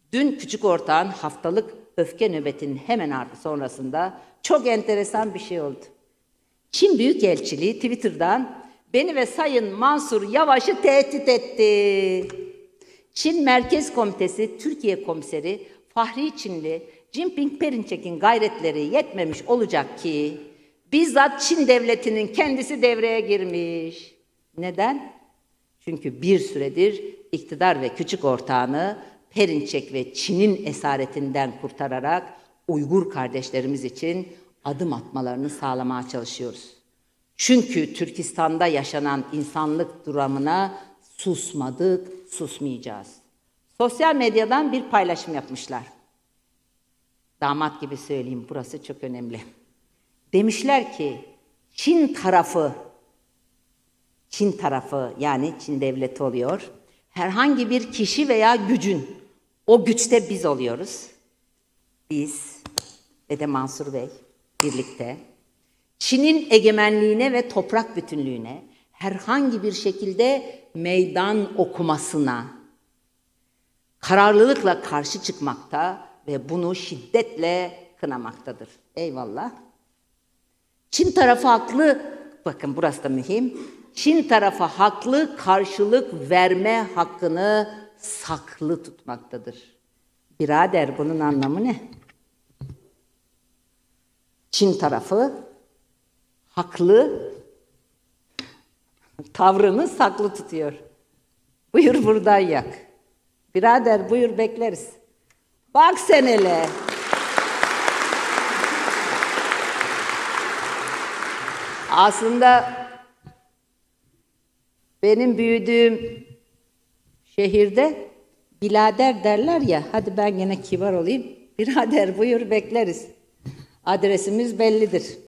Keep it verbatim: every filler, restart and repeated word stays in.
Dün küçük ortağın haftalık öfke nöbetinin hemen arka sonrasında çok enteresan bir şey oldu. Çin Büyükelçiliği Twitter'dan beni ve Sayın Mansur Yavaş'ı tehdit etti. Çin Merkez Komitesi Türkiye Komiseri Fahri Çinli Jinping Perinçek'in gayretleri yetmemiş olacak ki bizzat Çin devletinin kendisi devreye girmiş. Neden? Çünkü bir süredir iktidar ve küçük ortağını Perinçek ve Çin'in esaretinden kurtararak Uygur kardeşlerimiz için adım atmalarını sağlamaya çalışıyoruz. Çünkü Türkistan'da yaşanan insanlık dramına susmadık, susmayacağız. Sosyal medyadan bir paylaşım yapmışlar. Damat gibi söyleyeyim, burası çok önemli. Demişler ki Çin tarafı, Çin tarafı yani Çin devleti oluyor. Herhangi bir kişi veya gücün, o güçte biz oluyoruz. Biz ve de Mansur Bey birlikte Çin'in egemenliğine ve toprak bütünlüğüne herhangi bir şekilde meydan okumasına kararlılıkla karşı çıkmakta ve bunu şiddetle kınamaktadır. Eyvallah. Çin tarafı haklı, bakın burası da mühim. Çin tarafı haklı, karşılık verme hakkını saklı tutmaktadır. Birader bunun anlamı ne? Çin tarafı haklı, tavrını saklı tutuyor. Buyur buradan yak. Birader buyur bekleriz. Bak sen hele. Aslında benim büyüdüğüm şehirde birader derler ya, hadi ben gene kibar olayım. Birader buyur bekleriz. Adresimiz bellidir.